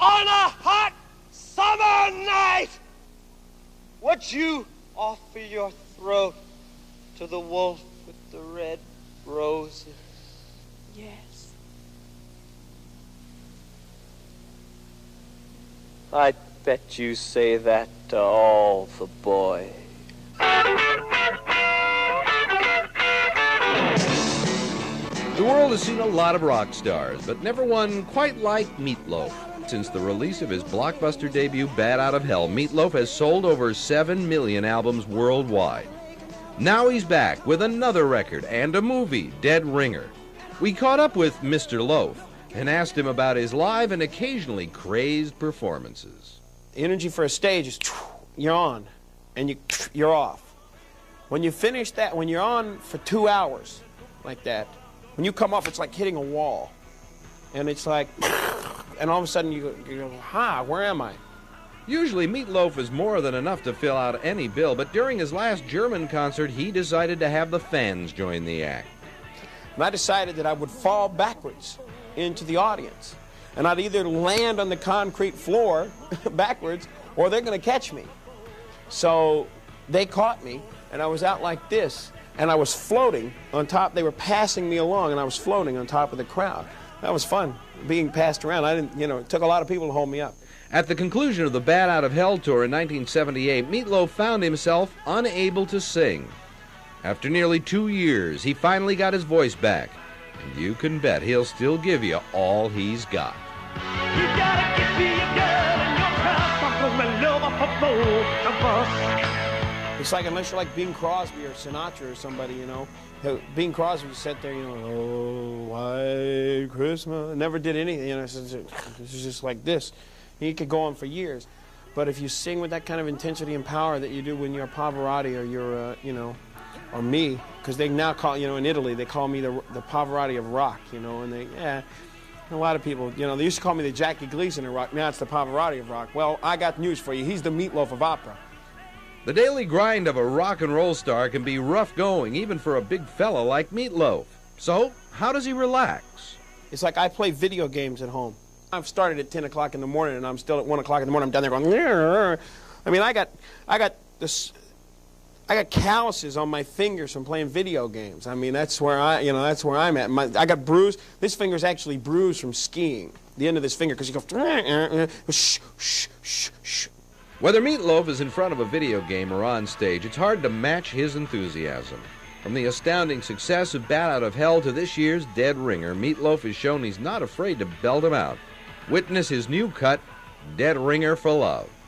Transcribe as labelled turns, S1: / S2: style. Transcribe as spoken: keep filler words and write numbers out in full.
S1: on a hot summer night, would you offer your throat to the wolf with the red roses?
S2: Yes.
S1: I bet you say that to all the boys.
S3: The world has seen a lot of rock stars, but never one quite like Meat Loaf. Since the release of his blockbuster debut, Bat Out of Hell, Meat Loaf has sold over seven million albums worldwide. Now he's back with another record and a movie, Dead Ringer. We caught up with Mister Loaf and asked him about his live and occasionally crazed performances.
S4: The energy for a stage is you're on, and you you're off. When you finish that, when you're on for two hours like that, when you come off, it's like hitting a wall. And it's like, and all of a sudden you go, you go, ha, where am I?
S3: Usually Meat Loaf is more than enough to fill out any bill, but during his last German concert, he decided to have the fans join the act.
S4: And I decided that I would fall backwards into the audience. And I'd either land on the concrete floor backwards, or they're going to catch me. So they caught me, and I was out like this, and I was floating on top. They were passing me along, and I was floating on top of the crowd. That was fun, being passed around. I didn't, you know, it took a lot of people to hold me up.
S3: At the conclusion of the Bat Out of Hell tour in nineteen seventy-eight, Meat Loaf found himself unable to sing. After nearly two years, he finally got his voice back, and you can bet he'll still give you all he's got.
S5: You gotta give me a girl in your house. I'm gonna love her for both of us.
S4: It's like, unless you're like Bing Crosby or Sinatra or somebody, you know. Bing Crosby would sit there, you know, oh, white Christmas. Never did anything, you know. It's just like this. He could go on for years. But if you sing with that kind of intensity and power that you do when you're Pavarotti or you're, uh, you know, or me, because they now call, you know, in Italy, they call me the, the Pavarotti of rock, you know, and they, yeah. A lot of people, you know, they used to call me the Jackie Gleason of rock. Now it's the Pavarotti of rock. Well, I got news for you. He's the Meat Loaf of opera.
S3: The daily grind of a rock and roll star can be rough going, even for a big fella like Meat Loaf. So, how does he relax?
S4: It's like I play video games at home. I've started at ten o'clock in the morning, and I'm still at one o'clock in the morning. I'm down there going, Rrr. I mean, I got, I got this, I got calluses on my fingers from playing video games. I mean, that's where I, you know, that's where I'm at. My, I got bruised. This finger's actually bruised from skiing. The end of this finger, because you go, shh, shh, shh, shh.
S3: Whether Meat Loaf is in front of a video game or on stage, it's hard to match his enthusiasm. From the astounding success of Bat Out of Hell to this year's Dead Ringer, Meat Loaf has shown he's not afraid to belt him out. Witness his new cut, Dead Ringer for Love.